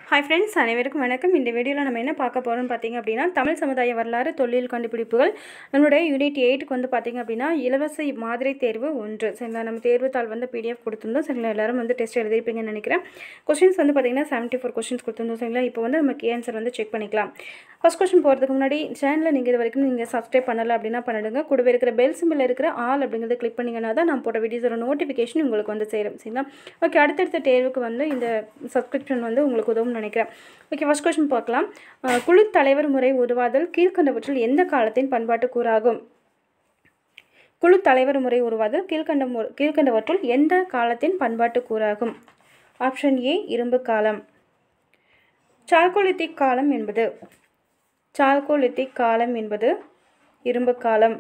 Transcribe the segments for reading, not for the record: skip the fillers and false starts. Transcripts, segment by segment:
Hi friends, அனைவருக்கும் வணக்கம். இந்த வீடியோல நம்ம என்ன பார்க்க போறோம்னு பாத்தீங்க அப்படினா தமிழ் சமுதாய வரலாறு தொல்லியல் கண்டுபிடிப்புகள் நம்மளுடைய யூனிட் 8 க்கு வந்து பாத்தீங்க அப்படினா இலவச மாதிரி தேர்வு 1 சரிங்களா நம்ம தேர்வு தாள் வந்து PDF கொடுத்திருந்தோம் சரிங்களா எல்லாரும் வந்து டெஸ்ட் எழுதிருப்பீங்கன்னு நினைக்கிறேன். क्वेश्चंस வந்து பாத்தீங்கன்னா 74 क्वेश्चंस கொடுத்திருந்தோம் சரிங்களா இப்போ வந்து நம்ம Keyanswer வந்து செக் பண்ணிக்கலாம். ஃபர்ஸ்ட் क्वेश्चन போறதுக்கு முன்னாடி சேனலை நீங்க இது வரைக்கும் நீங்க Subscribe பண்ணல அப்படினா பண்ணிடுங்க. கூடவே இருக்கிற பெல் சிம்பல் இருக்கிற ஆல் அப்படிங்கறத கிளிக் பண்ணீங்கனா தான் நான் போற வீடியோஸோட நோட்டிஃபிகேஷன் உங்களுக்கு வந்து சேரும் சரிங்களா. ஓகே அடுத்த தேர்வுக்கு வந்து இந்த Subscription வந்து உங்களுக்கு உதவும் நினைக்கிறேன். ஓகே ஃபர்ஸ்ட் क्वेश्चन பார்க்கலாம். குழு தலைவர் முறை உருவாதல் கீழ்க்கண்டவற்றில் எந்த காலத்தின் பண்பாட்டு கூறாகும்? குழு தலைவர் முறை உருவாதல் கீழ்க்கண்டவற்றுள் எந்த காலத்தின் பண்பாட்டு கூறாகும்? ஆப்ஷன் ஏ இரும்பு காலம். சால்கோலித்திக் காலம் என்பது இரும்பு காலம்.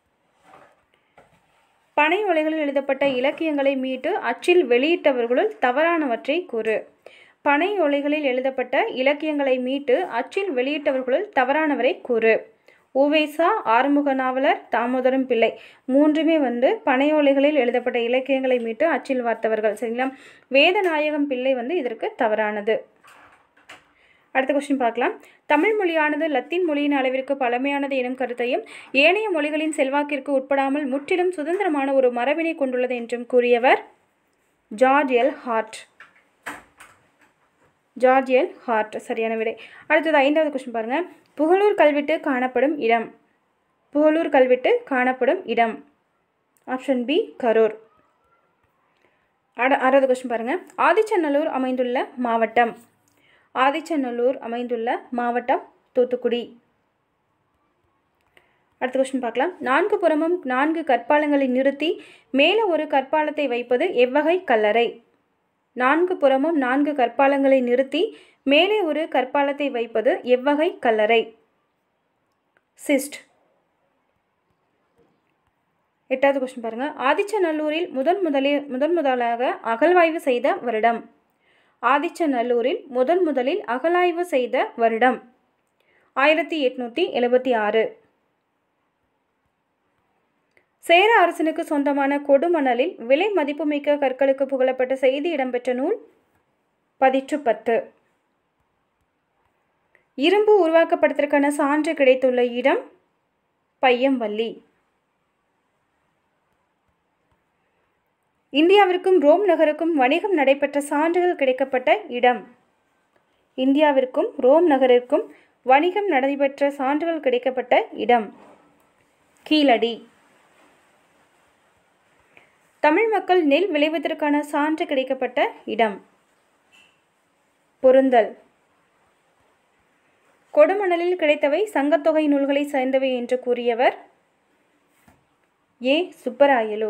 பனை ஓலைகளில் எழுதப்பட்ட இலக்கியங்களை மீட்டு அச்சில் வெளியிட்டவர்களுள் தவறானவற்றை கூறு. பனை ஓலைகளில் எழுதப்பட்ட இலக்கியங்களை மீட்டு அச்சில் வெளியிட்டவர்களுள் தவறானவரை கூறு. உவேசா, ஆறுமுக நாவலர், தாமோதரம் பிள்ளை மூன்றுமே வந்து பனை ஓலைகளில் எழுதப்பட்ட இலக்கியங்களை மீட்டு அச்சில் வார்த்தவர்கள் சரிங்களா. வேதநாயகம் பிள்ளை வந்து இதற்கு தவறானது. அடுத்த क्वेश्चन பார்க்கலாம். தமிழ் மொழியானது லத்தீன் மொழியின் அளவிற்கு பழமையானது எனும் கருத்தையும் ஏனைய மொழிகளின் செல்வாக்கிற்கு உட்படாமல் முற்றிலும் சுதந்திரமான ஒரு மரபினை கொண்டுள்ளது என்றும் கூறியவர் ஜார்ஜ் எல் ஹார்ட் சரியான விடை. அடுத்தது 5வது क्वेश्चन பாருங்க. புகழூர் கல்வெட்டு காணப்படும் இடம். Option B Karur. 6வது क्वेश्चन பாருங்க. ஆதிச்சநல்லூர் அமைந்துள்ள மாவட்டம் தூத்துக்குடி. அடுத்த क्वेश्चन பார்க்கலாம். 4 புறமும் 4 கற்பாலங்களை நிறுத்தி மேலே ஒரு கற்பாலத்தை வைப்பது எவ்வகை கல்லறை? 4 புறமும் 4 கற்பாலங்களை நிறுத்தி மேலே ஒரு கற்பாலத்தை வைப்பது எவ்வகை கல்லறை? சிஸ்ட். 8வது क्वेश्चन பாருங்க. ஆதிச்சநல்லூரில் முதலாக அகழ்வாய்வு செய்த வருடம். ஆதிச்சநல்லூரில் முதலில் அகழாய்வு செய்த வருடம் 1876. சேர அரசனுக்கு சொந்தமான கொடுமணலில் விலை மதிப்புமிக்க கற்களுக்கு புகழப்பட்ட செய்தி இடம்பெற்ற நூல் பதிற்று 10. இரும்பு உருவாக்கப்படுவதற்கான சான்று கிடைத்துள்ள இடம் பையம்பள்ளி. இந்தியாவிற்கும் ரோம் நகருக்கும் வணிகம் நடைபெற்ற சான்றுகள் கிடைக்கப்பட்ட இடம். இந்தியாவிற்கும் ரோம் நகரிற்கும் வணிகம் நடைபெற்ற சான்றுகள் கிடைக்கப்பட்ட இடம் கீழடி. தமிழ் மக்கள் நெல் விளைவதற்கான சான்று கிடைக்கப்பட்ட இடம் பொருந்தல். கொடுமணலில் கிடைத்தவை சங்கத்தொகை நூல்களை சேர்ந்தவை என்று கூறியவர் ஏ சுப்பராயலு.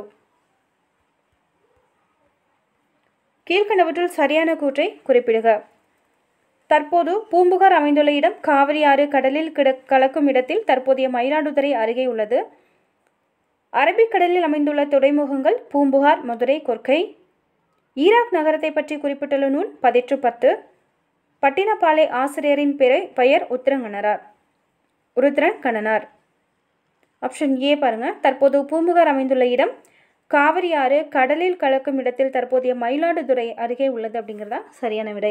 கீழ்க்கண்டவற்றுள் சரியான கூற்றை குறிப்பிடுக. தற்போது பூம்புகார் அமைந்துள்ள இடம் காவிரி ஆறு கடலில் கலக்கும் இடத்தில் தற்போதைய மயிலாடுதுறை அருகே உள்ளது. அரபிக்கடலில் அமைந்துள்ள துறைமுகங்கள் பூம்புகார், மதுரை, கொர்க்கை. ஈராக் நகரத்தை பற்றி குறிப்பிட்டுள்ள நூல் பதிற்று 10. பட்டினப்பாலை ஆசிரியரின் பெயர் உருத்திரங்கண்ணனார். ஆப்ஷன் ஏ பாருங்க. தற்போது பூம்புகார் அமைந்துள்ள இடம் காவிரி ஆறு கடலில் கலக்கும் இடத்தில் தற்போதைய மயிலாடுதுறை அருகே உள்ளது அப்படிங்கிறதா சரியான விடை.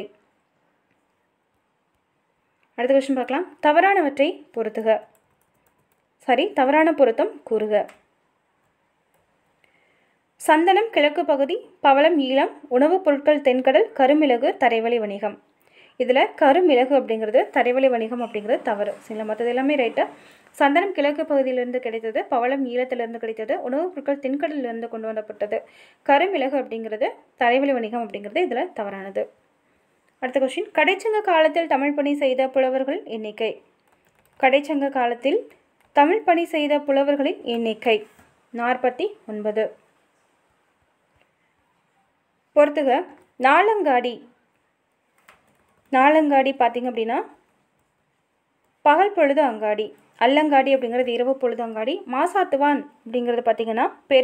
அடுத்த क्वेश्चन பார்க்கலாம். தவறானவற்றை பொருத்துக. தவறான பொருத்தம் கூறுக. சந்தனம் கிழக்கு பகுதி, பவளம் ஈழம், உணவுப் பொருட்கள் தென்கடல், கருமிளகு தரைவழி வணிகம். இதில் கருமிளகு அப்படிங்கிறது தரைவழி வணிகம் அப்படிங்கிறது தவறு சரிங்களா. மற்றது எல்லாமே ரைட்டு. சந்தனம் கிழக்கு பகுதியிலிருந்து கிடைத்தது, பவளம் ஈழத்திலிருந்து கிடைத்தது, உணவுப் பொருட்கள் தென்கடலிலிருந்து கொண்டு வரப்பட்டது. கருமிளகு அப்படிங்கிறது தரைவழி வணிகம் அப்படிங்கிறது இதில் தவறானது. அடுத்த क्वेश्चन. கடைச்சங்க காலத்தில் தமிழ் பணி செய்த புலவர்களின் எண்ணிக்கை. கடைச்சங்க காலத்தில் தமிழ் பணி செய்த புலவர்களின் எண்ணிக்கை 49. பொறுத்துக. நாலங்காடி பார்த்தீங்க அப்படின்னா பகல் பொழுது அங்காடி. அல்லங்காடி அப்படிங்கிறது இரவு பொழுது அங்காடி. மாசாத்துவான் அப்படிங்கிறது பார்த்தீங்கன்னா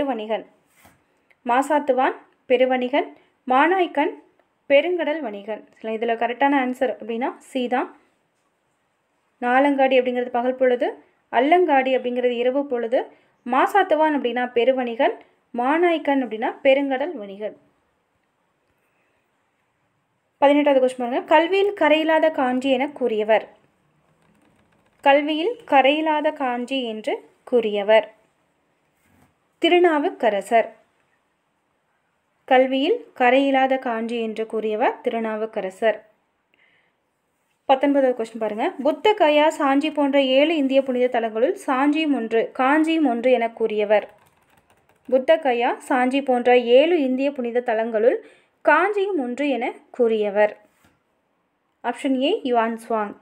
பெருவணிகன். மானாய்க்கன் பெருங்கடல் வணிகன். இதில் கரெக்டான ஆன்சர் அப்படின்னா சி தான். நாலங்காடி அப்படிங்கிறது பகல் பொழுது, அல்லங்காடி அப்படிங்கிறது இரவு பொழுது, மாசாத்துவான் அப்படின்னா பெருவணிகன், மானாய்க்கன் அப்படின்னா பெருங்கடல் வணிகன். 18வது கொஸ்டின் பாருங்க. கல்வியில் கரையில்லாத காஞ்சி என கூறியவர். கல்வியில் கரையில்லாத காஞ்சி என்று கூறியவர் திருநாவுக்கரசர். கல்வியில் கரையில்லாத காஞ்சி என்று கூறியவர் திருநாவுக்கரசர். 19வது கொஸ்டின் பாருங்க. புத்த கயா சாஞ்சி போன்ற 7 இந்திய புனித தலங்களுள் சாஞ்சியும் ஒன்று காஞ்சியும் ஒன்று என கூறியவர். புத்த கயா சாஞ்சி போன்ற 7 இந்திய புனித தலங்களுள் காஞ்சியும் ஒன்று என கூறியவர். Option A Xuanzang.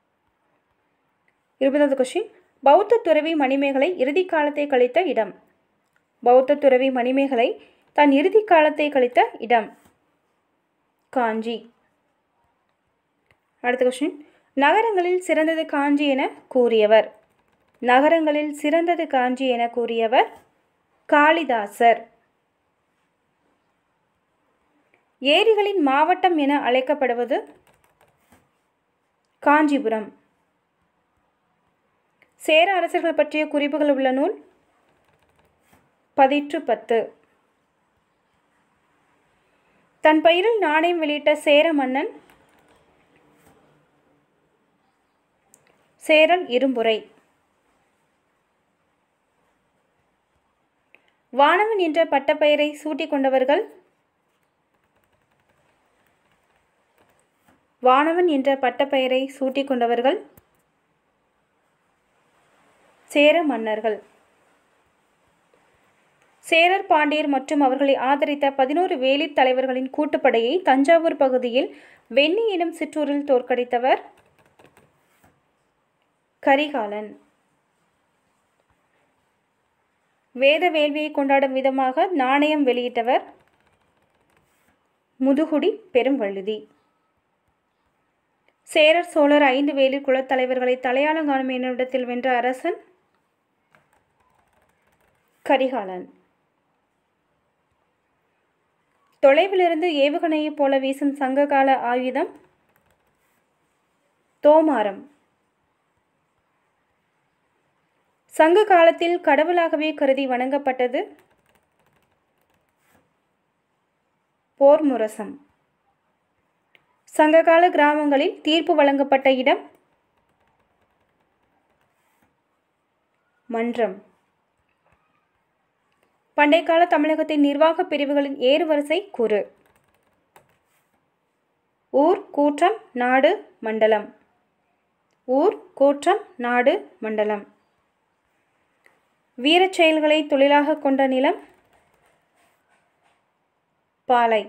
20வது கொஸ்டின். பௌத்த துறவி மணிமேகலை இறுதி காலத்தை கழித்த இடம். பௌத்த துறவி மணிமேகலை தன் இறுதி காலத்தை கழித்த இடம் காஞ்சி. அடுத்த கொஸ்டின். நகரங்களில் சிறந்தது காஞ்சி என கூறியவர். நகரங்களில் சிறந்தது காஞ்சி என கூறியவர் காளிதாசர். ஏரிகளின் மாவட்டம் என அழைக்கப்படுவது காஞ்சிபுரம். சேர அரசர்கள் பற்றிய குறிப்புகள் உள்ள நூல் பதிற்று 10. தன் பெயரில் நாணயம் வெளியிட்ட சேர மன்னன் சேரல் இரும்புரை. வானவன் என்ற பட்டப்பெயரை சூட்டிக் கொண்டவர்கள் வானவன் என்ற பட்டப்பெயரை சூட்டிக் கொண்டவர்கள் சேர மன்னர்கள். சேரர் பாண்டியர் மற்றும் அவர்களை ஆதரித்த 11 வேலி தலைவர்களின் கூட்டுப்படையை தஞ்சாவூர் பகுதியில் வெண்ணி எனும் சிற்றூரில் தோற்கடித்தவர் கரிகாலன். வேத வேள்வியை கொண்டாடும் விதமாக நாணயம் வெளியிட்டவர் முதுகுடி பெரும்வழுதி. சேரர் சோழர் 5 வேலி குலத்தலைவர்களை தலையாளங்காணும் என்னிடத்தில் வென்ற அரசன் கரிகாலன். தொலைவிலிருந்து ஏவுகணையைப் போல வீசும் சங்ககால ஆயுதம் தோமாரம். சங்க காலத்தில் கடவுளாகவே கருதி வணங்கப்பட்டது போர் முரசம். சங்ககால கிராமங்களில் தீர்ப்பு வழங்கப்பட்ட இடம் மன்றம். பண்டைய கால தமிழகத்தின் நிர்வாக பிரிவுகளின் ஏறுவரிசை கூறு. ஊர், கூற்றம், நாடு, மண்டலம். ஊர், கூற்றம், நாடு, மண்டலம். வீரச் செயல்களை தொழிலாக கொண்ட நிலம் பாலை.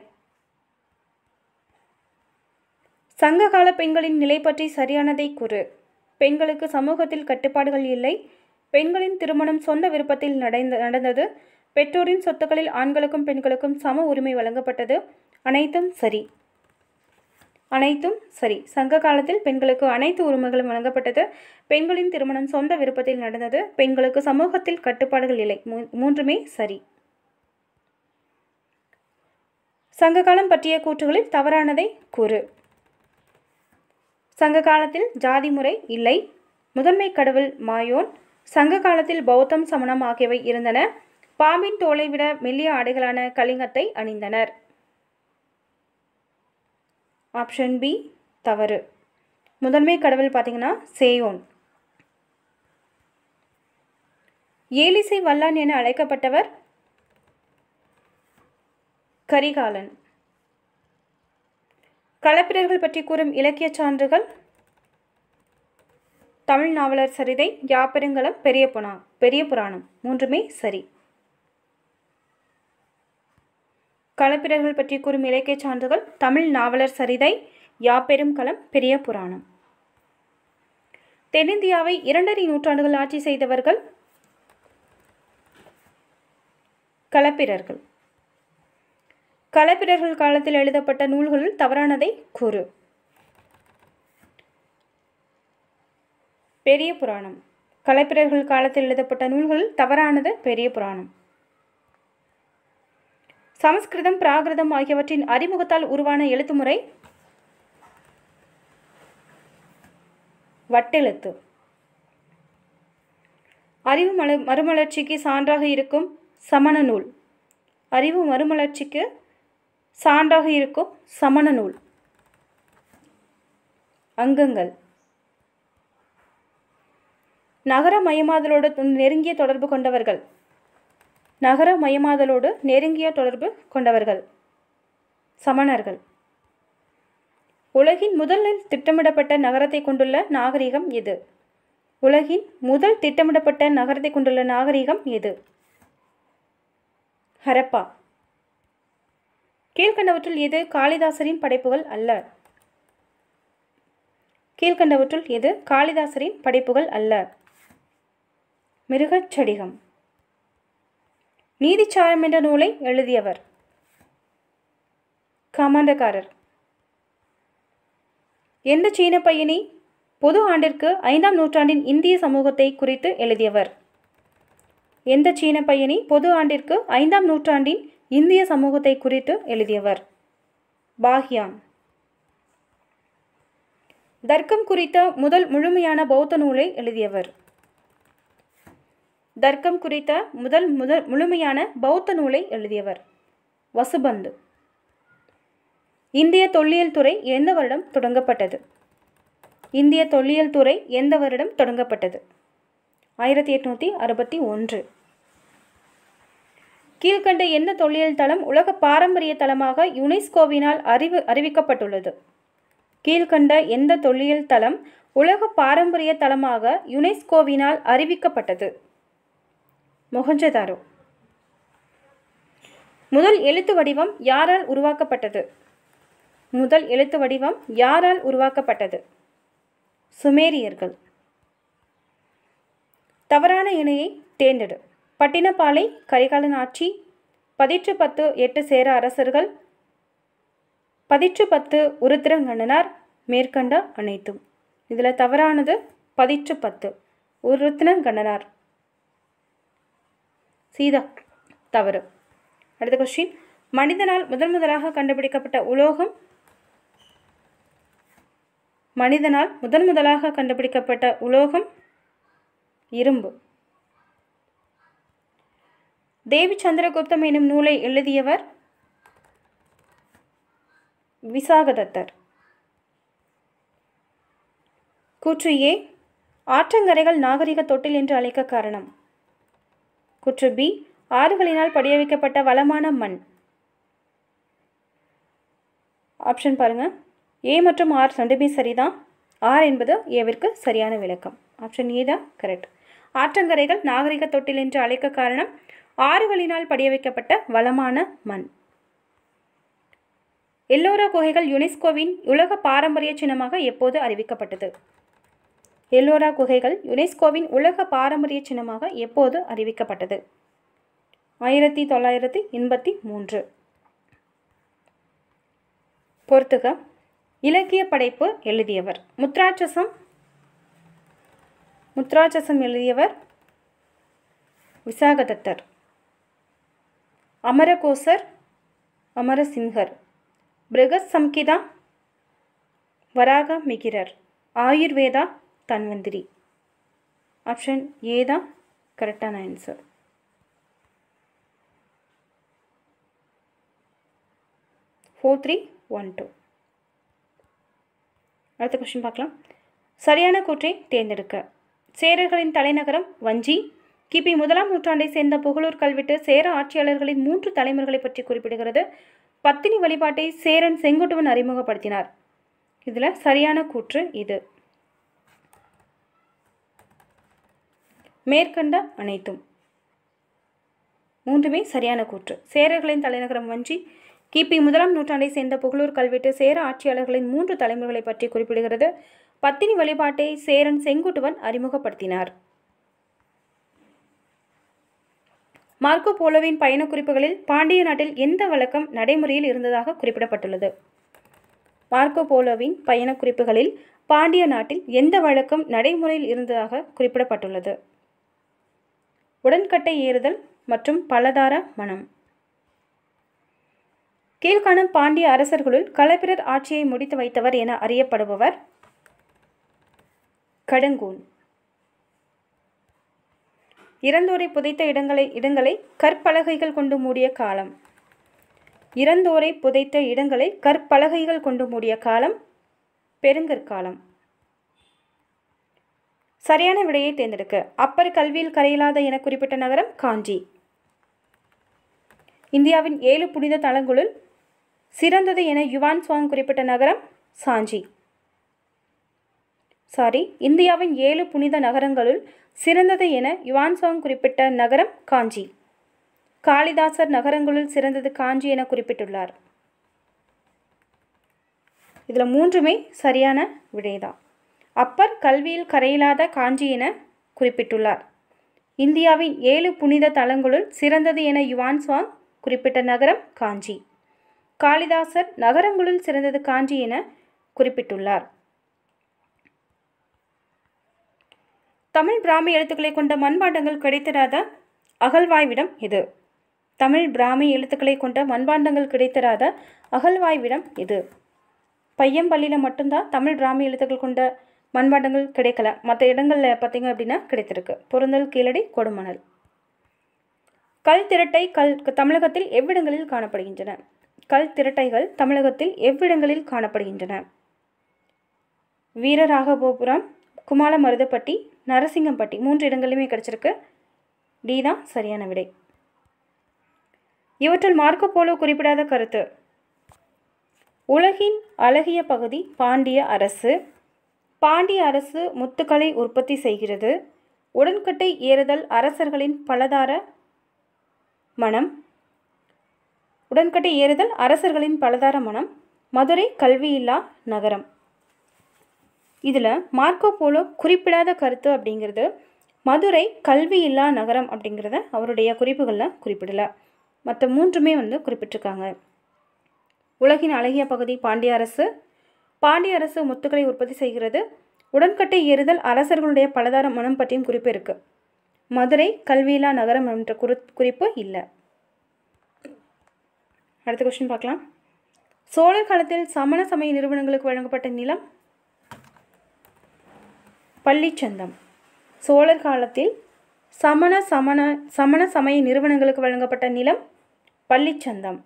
சங்ககால பெண்களின் நிலை பற்றி சரியானதை கூறு. பெண்களுக்கு சமூகத்தில் கட்டுப்பாடுகள் இல்லை. பெண்களின் திருமணம் சொந்த விருப்பத்தில் நடந்தது. பெற்றோரின் சொத்துக்களில் ஆண்களுக்கும் பெண்களுக்கும் சம உரிமை வழங்கப்பட்டது. அனைத்தும் சரி. அனைத்தும் சரி. சங்க காலத்தில் பெண்களுக்கு அனைத்து உரிமைகளும் வழங்கப்பட்டது. பெண்களின் திருமணம் சொந்த விருப்பத்தில் நடந்தது. பெண்களுக்கு சமூகத்தில் கட்டுப்பாடுகள் இல்லை. மூன்றுமே சரி. சங்ககாலம் பற்றிய கூற்றுகளில் தவறானதை கூறு. சங்க காலத்தில் ஜாதி முறை இல்லை. முதன்மை கடவுள் மாயோன். சங்க காலத்தில் பௌத்தம், சமணம் ஆகியவை இருந்தன. பாம்பின் தோலை விட மெல்லிய ஆடைகளான கலிங்கத்தை அணிந்தனர். ஆப்ஷன் பி தவறு. முதன்மை கடவுள் பார்த்தீங்கன்னா சேயோன். ஏலிசை வல்லான் என அழைக்கப்பட்டவர் கரிகாலன். களப்பிரர்கள் பற்றி கூறும் இலக்கிய சான்றுகள் தமிழ் நாவலர் சரிதை, யாப்பெருங்கலம், பெரிய புராணம். மூன்றுமே சரி. களப்பிரர்கள் பற்றி கூறும் இலக்கிய சான்றுகள் தமிழ் நாவலர் சரிதை, யாப்பெருங்கலம், பெரிய புராணம். தென்னிந்தியாவை 2½ நூற்றாண்டுகள் ஆட்சி செய்தவர்கள் களப்பிரர்கள். களப்பிரர்கள் காலத்தில் எழுதப்பட்ட நூல்களுள் தவறானதை கூறு. பெரிய புராணம். களப்பிரர்கள் காலத்தில் எழுதப்பட்ட நூல்களில் தவறானது பெரிய புராணம். சமஸ்கிருதம், பிராகிருதம் ஆகியவற்றின் அறிமுகத்தால் உருவான எழுத்துமுறை வட்டெழுத்து. அறிவு மறுமலர்ச்சிக்கு சான்றாக இருக்கும் சமண நூல். அறிவு மறுமலர்ச்சிக்கு சான்றாக இருக்கும் சமண நூல் அங்கங்கள். நகரமயமாதலோடு நெருங்கிய தொடர்பு கொண்டவர்கள். நகரமயமாதலோடு நெருங்கிய தொடர்பு கொண்டவர்கள் சமணர்கள். உலகின் முதலில் திட்டமிடப்பட்ட நகரத்தை கொண்டுள்ள நாகரிகம் எது? உலகின் முதல் திட்டமிடப்பட்ட நகரத்தை கொண்டுள்ள நாகரிகம் எது? ஹரப்பா. கீழ்கண்டவற்றுள் எது காளிதாசரின் படைப்புகள் அல்ல? கீழ்கண்டவற்றுள் எது காளிதாசரின் படைப்புகள் அல்ல? மிருகச்சடிகம். நீதிச்சாரம் என்ற நூலை எழுதியவர்? கமாண்டக்காரர். எந்த சீன பயணி பொது ஆண்டிற்கு 5ஆம் நூற்றாண்டின் இந்திய சமூகத்தை குறித்து எழுதியவர்? எந்த சீன பயணி பொது ஆண்டிற்கு 5ஆம் நூற்றாண்டின் இந்திய சமூகத்தை குறித்து எழுதியவர்? பாஹ்யான். தர்க்கம் குறித்த முதல் முழுமையான பௌத்த நூலை எழுதியவர்? தர்க்கம் குறித்த முதல் முழுமையான பௌத்த நூலை எழுதியவர்? வசுபந்து. இந்திய தொல்லியல் துறை எந்த வருடம் தொடங்கப்பட்டது? இந்திய தொல்லியல் துறை எந்த வருடம் தொடங்கப்பட்டது? 1861. கீழ்கண்ட எந்த தொல்லியல் தளம் உலக பாரம்பரிய தளமாக யுனெஸ்கோவினால் அறிவிக்கப்பட்டுள்ளது? கீழ்கண்ட எந்த தொல்லியல் தளம் உலக பாரம்பரிய தளமாக யுனெஸ்கோவினால் அறிவிக்கப்பட்டது? மொஹஞ்சதாரோ. முதல் எழுத்து வடிவம் யாரால் உருவாக்கப்பட்டது? முதல் எழுத்து வடிவம் யாரால் உருவாக்கப்பட்டது? சுமேரியர்கள். தவறான இணையை தேர்ந்தெடு. பட்டினப்பாலை கரிகாலன் ஆட்சி, 10 8 சேர அரசர்கள், 10 உருத்திரங்கண்ணனார், மேற்கண்ட அனைத்தும். இதில் தவறானது 10 உருத்திரங்கண்ணனார். சீதா தவறு. அடுத்த கொஸ்டின். மனிதனால் முதலாக கண்டுபிடிக்கப்பட்ட உலோகம்? மனிதனால் முதலாக கண்டுபிடிக்கப்பட்ட உலோகம் இரும்பு. தேவி சந்திரகுப்தம் எனும் நூலை எழுதியவர்? விசாகதத்தர். கூற்று ஏ ஆற்றங்கரைகள் நாகரிக தொட்டில் என்று அழைக்க காரணம்? கூற்று பி ஆறுகளினால் படிய வைக்கப்பட்ட வளமான மண். ஆப்ஷன் பாருங்க. ஏ மற்றும் ஆர் ரெண்டுமே சரிதான். ஆர் என்பது ஏவிற்கு சரியான விளக்கம். ஆப்ஷன் ஏ தான் கரெக்ட். ஆற்றங்கரைகள் நாகரிக தொட்டில் என்று அழைக்க காரணம் ஆறுகளினால் படிய வைக்கப்பட்ட வளமான மண். எல்லோரா குகைகள் யுனெஸ்கோவின் உலக பாரம்பரிய சின்னமாக எப்போது அறிவிக்கப்பட்டது? எல்லோரா குகைகள் யுனெஸ்கோவின் உலக பாரம்பரிய சின்னமாக எப்போது அறிவிக்கப்பட்டது? 1983. பொறுத்துக. இலக்கிய படைப்பு எழுதியவர்? முத்ராட்சசம் எழுதியவர் விசாகதத்தர். அமரகோசர், அமரசிம்ஹர், பிருகத் சம்கிதா, வராக மிகிரர், ஆயுர்வேதா, தன்வந்திரி. ஆப்ஷன் ஏ தான் கரெக்டான ஆன்சர். ஃபோர் 3 1 2. அடுத்த கொஸ்டின் பார்க்கலாம். சரியான கூற்றை தேர்ந்தெடுக்க. சேரர்களின் தலைநகரம் வஞ்சி. கிபி 1ஆம் நூற்றாண்டை சேர்ந்த புகழூர் கல்வெட்டு சேர ஆட்சியாளர்களின் 3 தலைமுறைகளை பற்றி குறிப்பிடுகிறது. பத்தினி வழிபாட்டை சேரன் செங்குட்டுவன் அறிமுகப்படுத்தினார். இதில் சரியான கூற்று இது. மேற்கண்ட அனைத்தும். மூன்றுமே சரியான கூற்று. சேரர்களின் தலைநகரம் வஞ்சி. கிபி 1ஆம் நூற்றாண்டை சேர்ந்த புகழூர் கல்வெட்டு சேர ஆட்சியாளர்களின் 3 தலைமுறைகளை பற்றி குறிப்பிடுகிறது. பத்தினி வழிபாட்டை சேரன் செங்குட்டுவன் அறிமுகப்படுத்தினார். மார்க்கோ போலோவின் பயண குறிப்புகளில் பாண்டிய நாட்டில் எந்த வழக்கம் நடைமுறையில் இருந்ததாக குறிப்பிடப்பட்டுள்ளது? மார்க்கோ போலோவின் பயண குறிப்புகளில் பாண்டிய நாட்டில் எந்த வழக்கம் நடைமுறையில் இருந்ததாக குறிப்பிடப்பட்டுள்ளது? உடன்கட்டை ஏறுதல் மற்றும் பலதார மனம். கீழ்காணும் பாண்டிய அரசர்களுள் களப்பிரர் ஆட்சியை முடித்து வைத்தவர் என அறியப்படுபவர்? கடங்கூன். இறந்தோரை புதைத்த இடங்களை கற்பலகைகள் கொண்டு மூடிய காலம். இறந்தோரை புதைத்த இடங்களை கற்பலகைகள் கொண்டு மூடிய காலம் பெருங்கற்காலம். சரியான விடையை தேர்ந்தெடுக்க. அப்பர் கல்வியில் கரையில்லாத என குறிப்பிட்ட நகரம் காஞ்சி. இந்தியாவின் 7 புனித தலங்களுள் சிறந்தது என யுவான் சுவாங் குறிப்பிட்ட நகரம் சாஞ்சி. இந்தியாவின் 7 புனித நகரங்களுள் சிறந்தது என யுவான் சுவாங் குறிப்பிட்ட நகரம் காஞ்சி. காளிதாசர் நகரங்களுள் சிறந்தது காஞ்சி என குறிப்பிட்டுள்ளார். இதில் 3மே சரியான விடைதான். அப்பர் கல்வியில் கரையில்லாத காஞ்சி என குறிப்பிட்டுள்ளார். இந்தியாவின் 7 புனித தலங்களுள் சிறந்தது என யுவான் சுவாங் குறிப்பிட்ட நகரம் காஞ்சி. காளிதாசர் நகரங்களுள் சிறந்தது காஞ்சி என குறிப்பிட்டுள்ளார். தமிழ் பிராமி எழுத்துக்களை கொண்ட மண்பாண்டங்கள் கிடைத்திராத அகழ்வாய்விடம் எது? தமிழ் பிராமி எழுத்துக்களை கொண்ட மண்பாண்டங்கள் கிடைத்திராத அகழ்வாய்விடம் எது? பையம்பள்ளியில் மட்டும்தான் தமிழ் பிராமி எழுத்துக்கள் கொண்ட மண்பாண்டங்கள் கிடைக்கல. மற்ற இடங்களில் பார்த்தீங்க அப்படின்னா கிடைத்திருக்கு. பொருந்தல், கீழடி, கொடுமணல். கல் திரட்டை தமிழகத்தில் எவ்விடங்களில் காணப்படுகின்றன? கல் திரட்டைகள் தமிழகத்தில் எவ்விடங்களில் காணப்படுகின்றன? வீரராகவபுரம், குமாலமருதப்பட்டி, நரசிங்கம்பட்டி 3 இடங்களிலுமே கிடைச்சிருக்கு. டி தான் சரியான விடை. இவற்றில் மார்க்கோ போலோ குறிப்பிடாத கருத்து. உலகின் அழகிய பகுதி பாண்டிய அரசு. பாண்டிய அரசு முத்துக்களை உற்பத்தி செய்கிறது. உடன்கட்டை ஏறுதல் அரசர்களின் பலதார மனம். உடன்கட்டை ஏறுதல் அரசர்களின் பலதார மனம். மதுரை கல்வியில்லா நகரம். இதில் மார்க்கோ போலோ குறிப்பிடாத கருத்து அப்படிங்கிறது மதுரை கல்வியில்லா நகரம் அப்படிங்கிறத அவருடைய குறிப்புகளில் குறிப்பிடலை. மற்ற 3மே குறிப்பிட்டிருக்காங்க. உலகின் அழகிய பகுதி பாண்டிய அரசு. பாண்டிய அரசு முத்துக்களை உற்பத்தி செய்கிறது. உடன்கட்டை ஏறுதல் அரசர்களுடைய பலதார மனம் பற்றியும் குறிப்பு இருக்குது. மதுரை கல்வியில்லா நகரம் என்ற குறிப்பு இல்லை. அடுத்த கொஸ்டின் பார்க்கலாம். சோழர் காலத்தில் சமண சமய நிறுவனங்களுக்கு வழங்கப்பட்ட நிலம் பள்ளிச்சந்தம். சோழர் காலத்தில் சமண சமய நிறுவனங்களுக்கு வழங்கப்பட்ட நிலம் பள்ளிச்சந்தம்.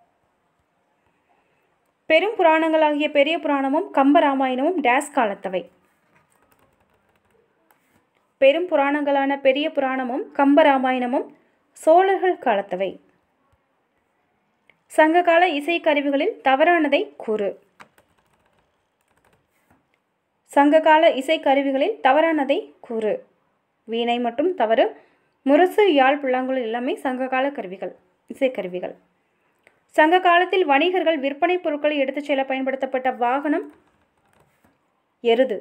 பெரும் புராணங்களாகிய பெரிய புராணமும் கம்பராமாயணமும் டேஸ் காலத்தவை. பெரும் புராணங்களான பெரிய புராணமும் கம்பராமாயணமும் சோழர்கள் காலத்தவை. சங்ககால இசைக்கருவிகளில் தவறானதை கூறு. சங்ககால இசைக்கருவிகளில் தவறானதை கூறு. வீணை மட்டும் தவறு. முரசு, யாழ், புல்லாங்குழல் எல்லாமே சங்ககால கருவிகள், இசைக்கருவிகள். சங்க காலத்தில் வணிகர்கள் விற்பனை பொருட்களை எடுத்துச் செல்ல பயன்படுத்தப்பட்ட வாகனம் எருது.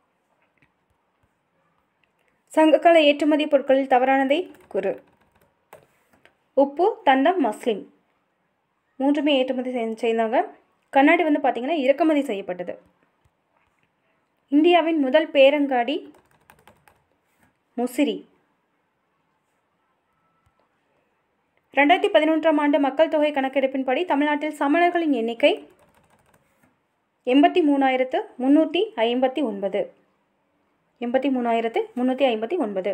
சங்ககால ஏற்றுமதி பொருட்களில் தவறானதை கூறு. உப்பு, தந்தம், மஸ்லின் 3மே ஏற்றுமதி செய்தாங்க. கண்ணாடி பார்த்தீங்கன்னா இறக்குமதி செய்யப்பட்டது. இந்தியாவின் முதல் பேரங்காடி முசிறி. 2011ஆம் ஆண்டு மக்கள் தொகை கணக்கெடுப்பின்படி தமிழ்நாட்டில் சமணர்களின் எண்ணிக்கை 83,359. 83,359.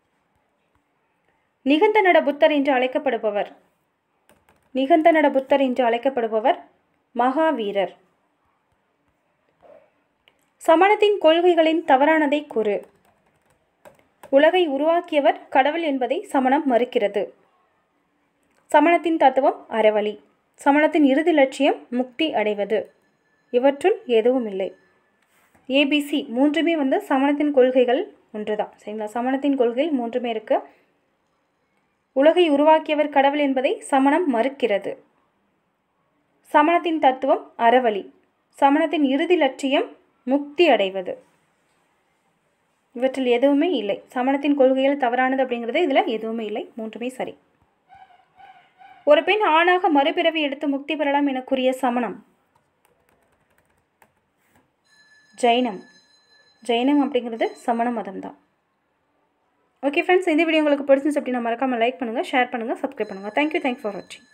நிகந்தநட புத்தர் என்று அழைக்கப்படுபவர். நிகந்தநட புத்தர் என்று அழைக்கப்படுபவர் மகாவீரர். சமணத்தின் கொள்கைகளின் தவறானதை கூறு. உலகை உருவாக்கியவர் கடவுள் என்பதை சமணம் மறுக்கிறது. சமணத்தின் தத்துவம் அறவழி. சமணத்தின் இறுதி லட்சியம் முக்தி அடைவது. இவற்றுள் எதுவும் இல்லை. ஏபிசி 3மே சமணத்தின் கொள்கைகள் ஒன்று தான். சரிங்களா? சமணத்தின் கொள்கைகள் 3மே இருக்கு. உலகை உருவாக்கியவர் கடவுள் என்பதை சமணம் மறுக்கிறது. சமணத்தின் தத்துவம் அறவழி. சமணத்தின் இறுதி லட்சியம் முக்தி அடைவது. இவற்றில் எதுவுமே இல்லை. சமணத்தின் கொள்கைகள் தவறானது அப்படிங்கிறது இதில் எதுவுமே இல்லை. 3மே சரி. ஒரு பெண் ஆணாக மறுபிறவி எடுத்து முக்தி பெறலாம் என கூறிய சமணம் ஜைனம். ஜைனம் அப்படிங்கிறது சமண மதம் தான். ஓகே ஃப்ரெண்ட்ஸ், இந்த வீடியோ உங்களுக்கு பிடிச்சிருந்துச்சு அப்படின்னா மறக்காமல் லைக் பண்ணுங்கள், ஷேர் பண்ணுங்கள், சப்ஸ்கிரைப் பண்ணுங்கள். தேங்க்யூ ஃபார் வாட்சிங்.